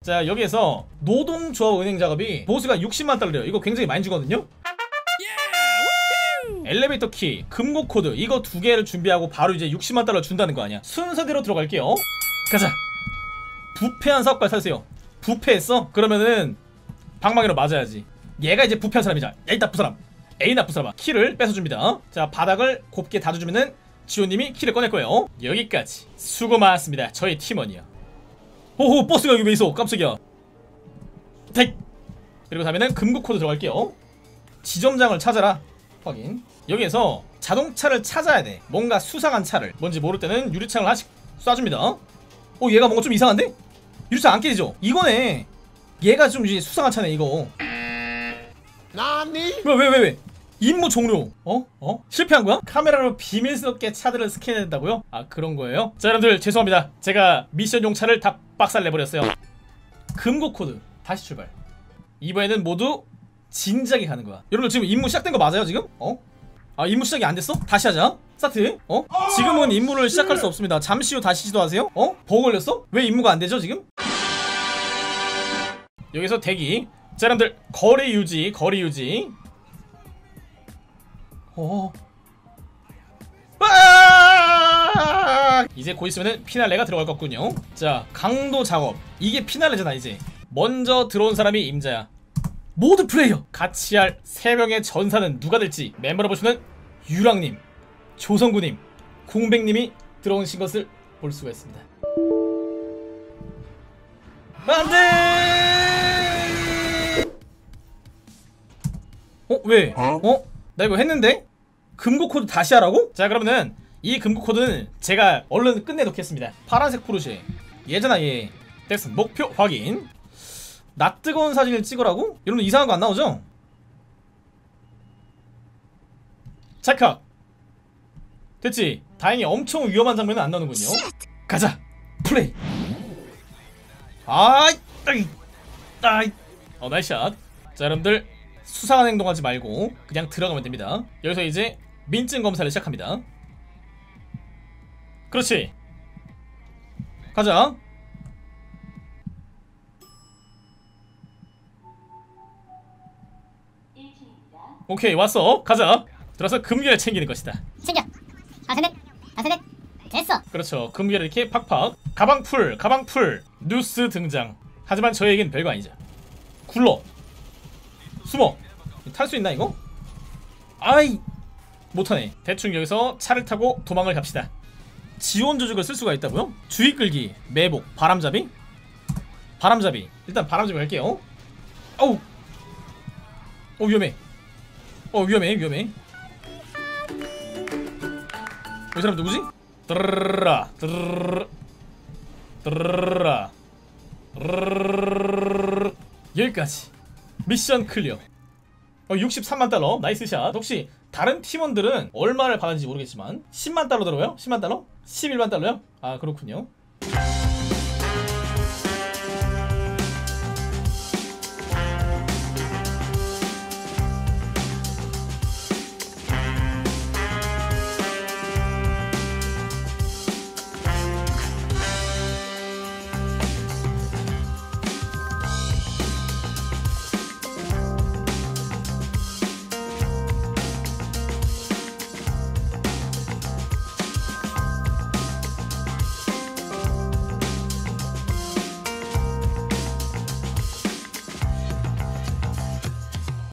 자, 여기에서 노동조합 은행 작업이 보스가 60만 달러래요. 이거 굉장히 많이 주거든요. 엘리베이터 키, 금고 코드 이거 두 개를 준비하고 바로 이제 60만 달러 준다는 거 아니야. 순서대로 들어갈게요. 가자. 부패한 사업가를 사세요. 부패했어? 그러면은 방망이로 맞아야지. 얘가 이제 부패한 사람이자. 야, 이 나쁜 사람. 에이 나쁜 사람아. 키를 뺏어줍니다. 자, 바닥을 곱게 다져주면은 지호님이 키를 꺼낼 거예요. 여기까지. 수고 많았습니다. 저희 팀원이요. 호호, 버스가 여기 왜 있어? 깜짝이야. 택. 그리고 다음에는 금고 코드 들어갈게요. 지점장을 찾아라. 확인. 여기에서 자동차를 찾아야 돼. 뭔가 수상한 차를. 뭔지 모를 때는 유리창을 하나씩 쏴줍니다. 얘가 뭔가 좀 이상한데? 유리창 안 깨지죠? 이거네. 얘가 좀 이제 수상한 차네 이거. 나니? 왜? 임무 종료. 실패한 거야? 카메라로 비밀스럽게 차들을 스캔해낸다고요? 아, 그런 거예요? 자, 여러분들 죄송합니다. 제가 미션용 차를 다 박살내버렸어요. 금고 코드 다시 출발. 이번에는 모두 진작에 가는 거야. 여러분들 지금 임무 시작된 거 맞아요 지금? 아, 임무 시작이 안 됐어? 다시 하자. 스타트. 지금은 임무를 시작할 수 없습니다. 잠시 후 다시 시도하세요. 버그 걸렸어? 왜 임무가 안 되죠 지금? 여기서 대기. 자, 여러분들 거리 유지. 이제 곧 있으면은 피날레가 들어갈 거군요. 자, 강도 작업. 이게 피날레잖아 이제. 먼저 들어온 사람이 임자야. 모두 플레이어. 같이 할 3명의 전사는 누가 될지 멤버로 보시면 유랑님, 조성구님, 공백님이 들어오신 것을 볼 수가 있습니다. 안돼. 왜? 나 이거 했는데? 금고 코드 다시 하라고? 자, 그러면은 이 금고 코드는 제가 얼른 끝내놓겠습니다. 파란색 포르쉐 얘잖아 얘. 됐어. 목표 확인. 낯 뜨거운 사진을 찍으라고? 여러분 이상한 거 안 나오죠? 찰칵. 됐지? 다행히 엄청 위험한 장면은 안 나오는군요. 가자. 플레이. 나이스샷. 자, 여러분들 수상한 행동하지 말고 그냥 들어가면 됩니다. 여기서 이제 민증 검사를 시작합니다. 그렇지. 가자. 오케이, 왔어. 가자. 들어서 금괴를 챙기는 것이다. 챙겨. 다섯 넷 됐어. 그렇죠. 금괴를 이렇게 팍팍. 가방 풀. 뉴스 등장. 하지만 저에겐 별거 아니죠. 굴러. 숨어. 탈 수 있나 이거? 아이, 못하네. 대충 여기서 차를 타고 도망을 갑시다. 지원 조직을 쓸 수가 있다고요? 주의 끌기, 매복, 바람잡이. 일단 바람잡이 갈게요. 어우. 위험해. 위험해. 이 사람 누구지? 여기까지. 미션 클리어. 63만 달러. 나이스 샷. 혹시 다른 팀원들은 얼마를 받았는지 모르겠지만 10만 달러 들어요? 10만 달러? 11만 달러요? 아, 그렇군요.